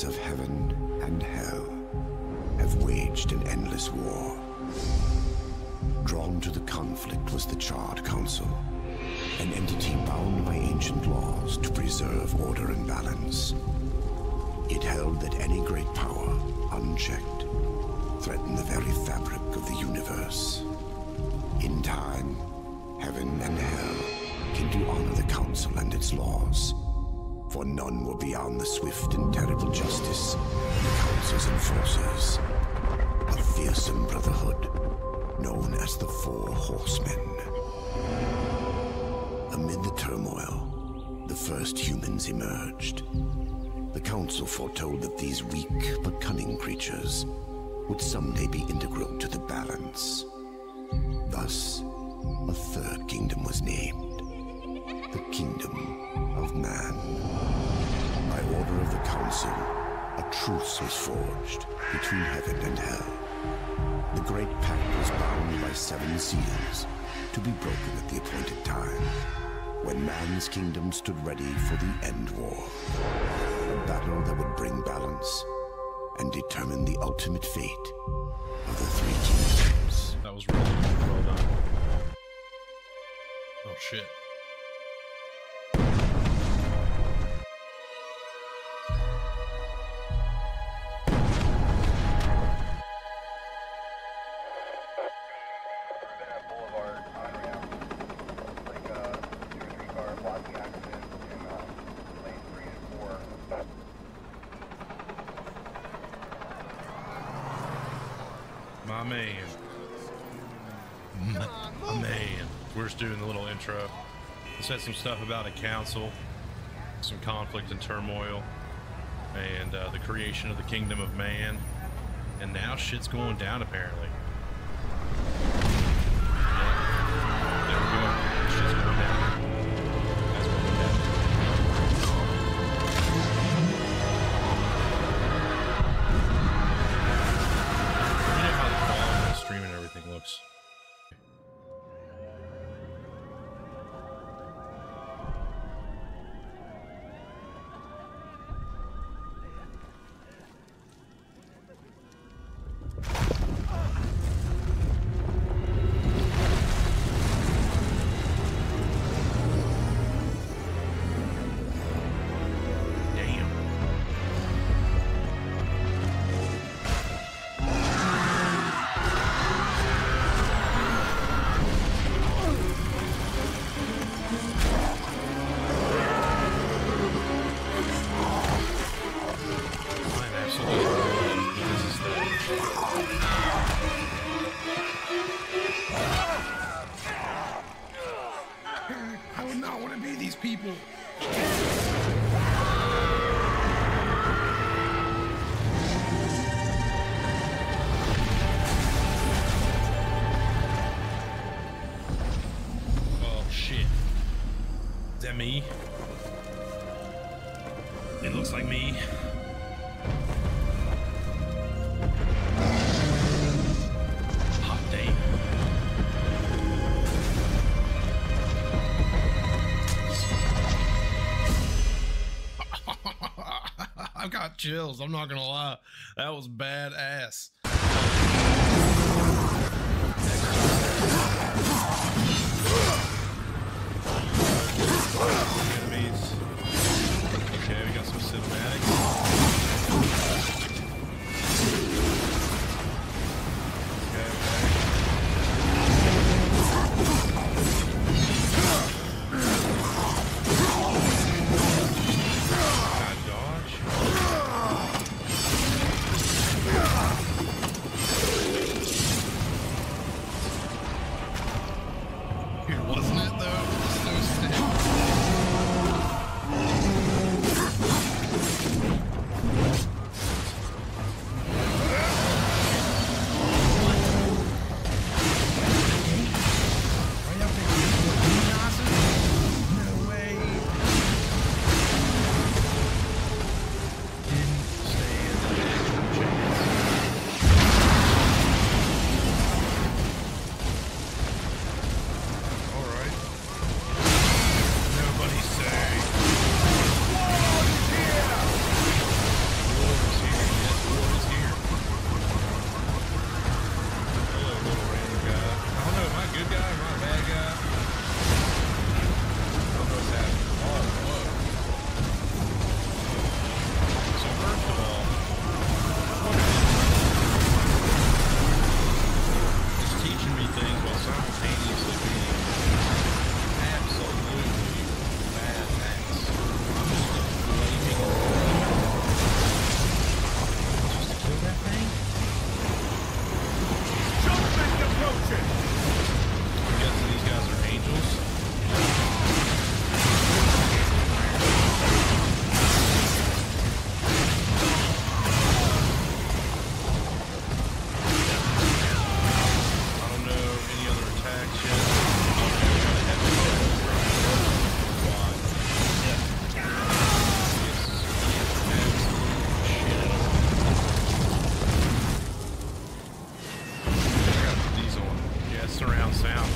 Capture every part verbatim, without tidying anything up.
of heaven and hell have waged an endless war. Drawn to the conflict was the Charred Council, an entity bound by ancient laws to preserve order and balance. It held that any great power, unchecked, threatened the very fabric of the universe. In time, heaven and hell came to honor the Council and its laws, for none were beyond the swift and terrible justice of the Council's enforcers, a fearsome brotherhood known as the Four Horsemen. Amid the turmoil, the first humans emerged. The Council foretold that these weak but cunning creatures would someday be integral to the balance. Thus, a third kingdom was named, the Kingdom of Man. By order of the Council, a truce was forged between heaven and hell. The Great Pact was bound by seven seals to be broken at the appointed time, when man's kingdom stood ready for the End War. A battle that would bring balance and determine the ultimate fate of the three kingdoms. That was really well done. Oh shit. My man. My, my man. We're just doing the little intro. We said some stuff about a council, some conflict and turmoil, and uh, the creation of the Kingdom of Man. And now shit's going down, apparently. Yeah. There we go. Shit's going down. That's going down. Stream and everything looks. Me. It looks like me. Hot day. I've got chills. I'm not gonna lie. That was badass. Enemies. Okay, we got some cinematics. Okay, okay. Can I dodge? Here, wasn't it though? So sick. Alright. surround sound.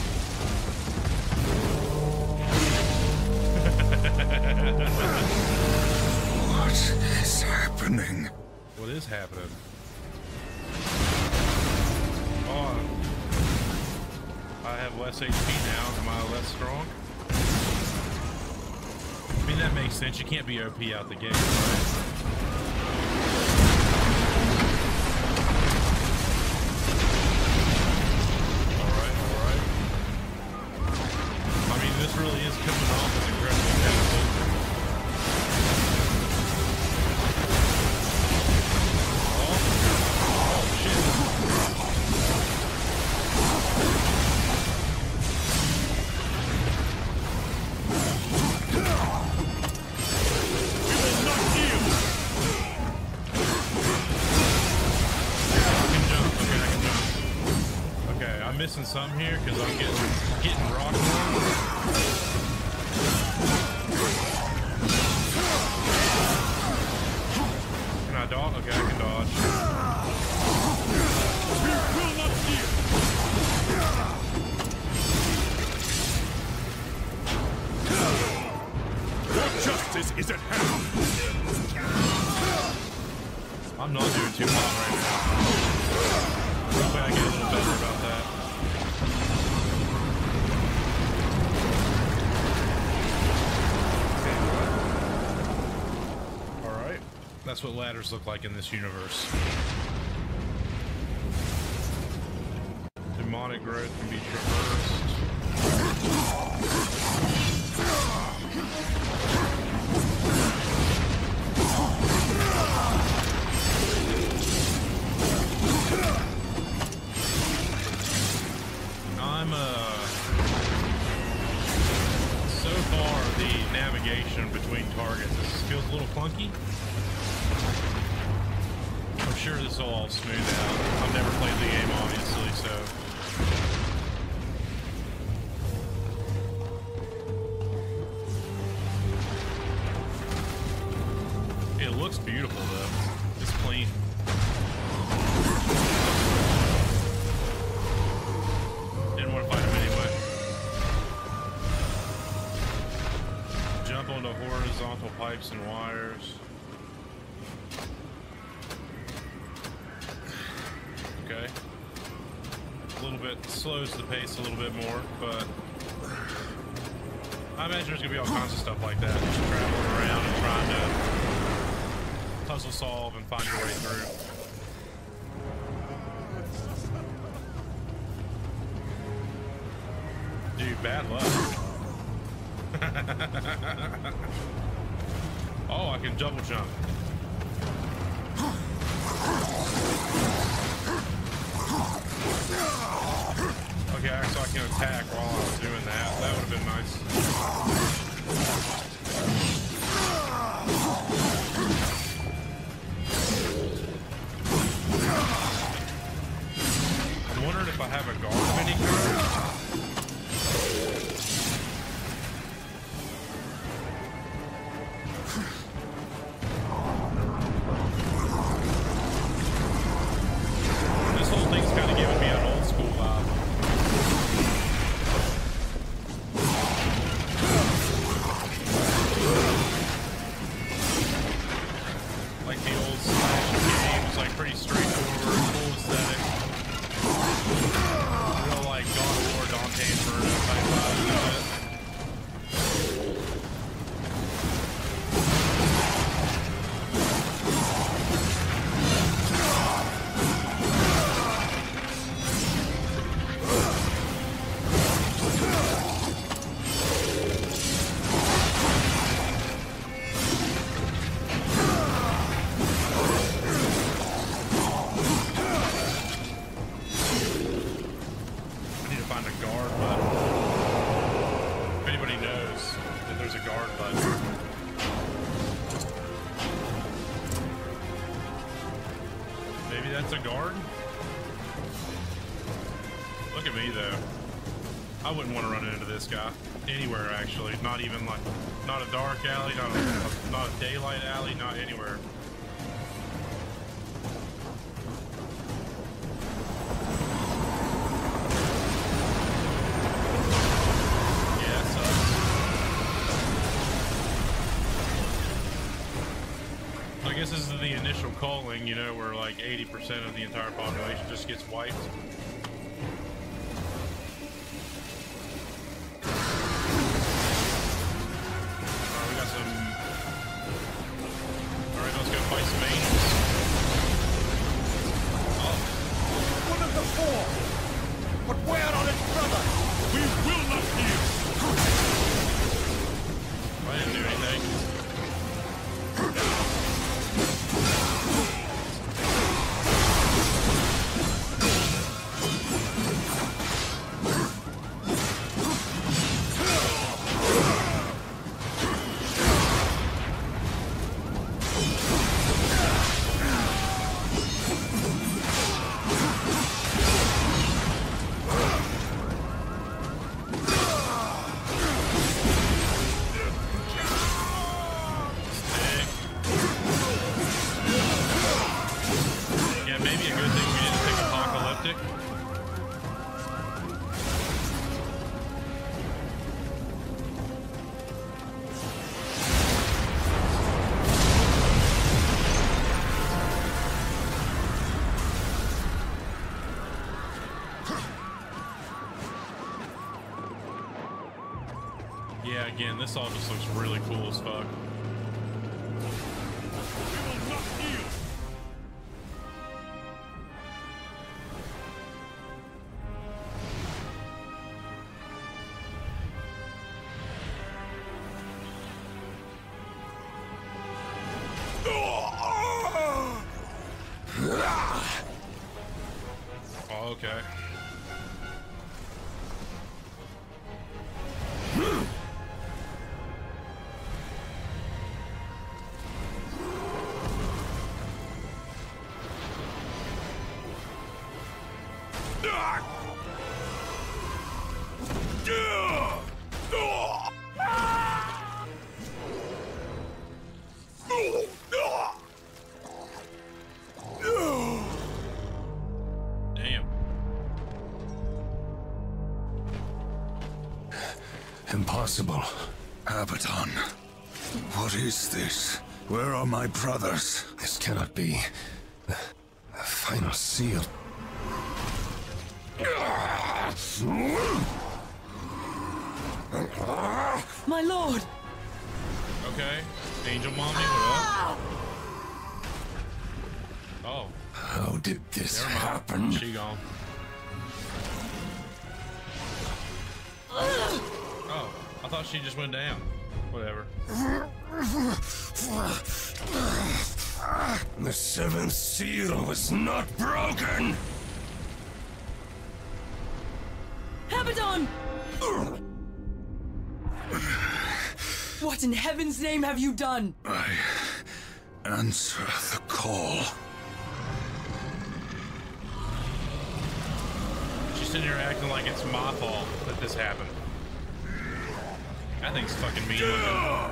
What is happening? What is happening? Oh, I have less H P now. Am I less strong? I mean, that makes sense. You can't be O P out the gate, right? This really is coming off as incredibly painful. Oh, oh shit. We will not yield. I can jump. Okay, I can jump. Okay, I'm missing some here because I'm getting getting rocked on. Can I dodge? Okay, I can dodge. We will not yield. Your justice is at hand. I'm not doing too hot right now. Hopefully I get a little better about that. That's what ladders look like in this universe. Demonic growth can be traversed. I'm, uh... so far, the navigation between targets this feels a little clunky. I'm sure this will all smooth out. I've never played the game, obviously, so... It looks beautiful, though. It's clean. Didn't want to fight him anyway. Jump onto horizontal pipes and wires. Okay. A little bit slows the pace a little bit more, but I imagine there's gonna be all kinds of stuff like that. Just traveling around and trying to puzzle solve and find your way through. Dude, bad luck. Oh, I can double jump. Okay, so I can attack while I was doing that. That would have been nice. I'm wondering if I have a guard of any kind. This whole thing's kind of giving me an old school vibe. Like the old slash games, like pretty straightforward, cool aesthetic. Real like God of War, Dante Inferno type vibe to it. That's a guard? Look at me though. I wouldn't want to run into this guy anywhere actually. Not even like, not a dark alley, not a, not a daylight alley, not anywhere. initial culling, you know, where like eighty percent of the entire population just gets wiped. Alright, we got some... Alright, let's go fight some angels. Oh. One of the four! But where are its brothers? We will not yield! I didn't do anything. Yeah, again, this all just looks really cool as fuck. Oh, okay. Impossible. Abaddon. What is this? Where are my brothers? This cannot be. The, the final seal. My lord! Okay. Angel Mommy, what up? Oh. How did this Never mind. happen? She gone. Oh, I thought she just went down. Whatever. The seventh seal was not broken! Abaddon! What in heaven's name have you done? I answer the call. She's sitting here acting like it's my fault that this happened. I think it's fucking mean looking.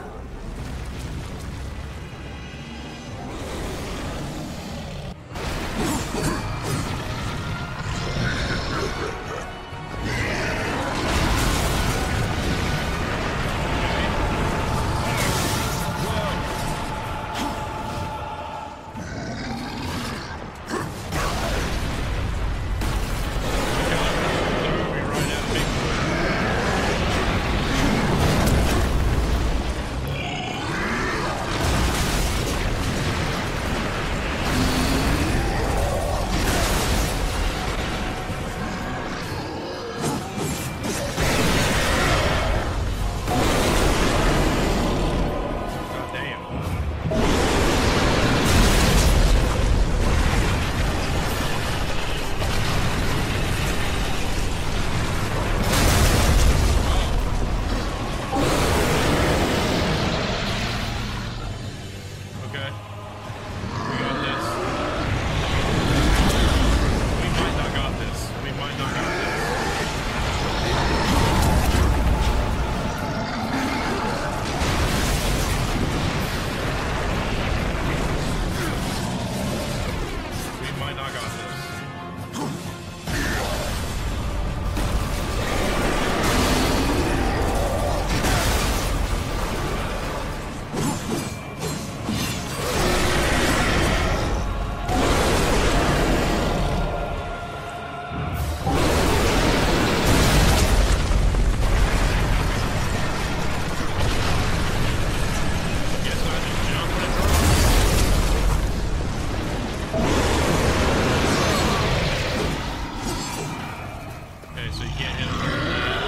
Okay, so you can't hit him through that.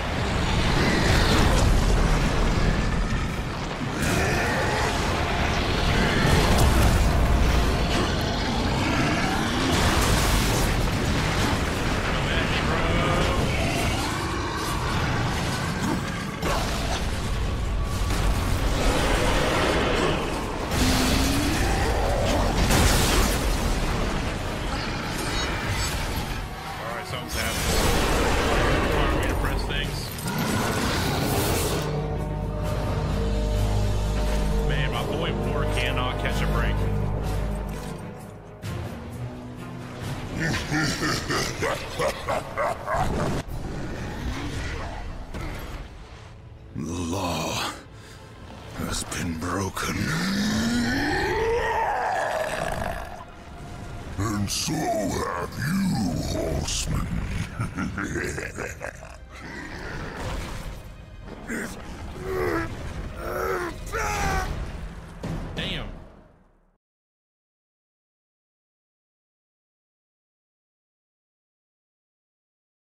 The law has been broken. And so have you, horseman.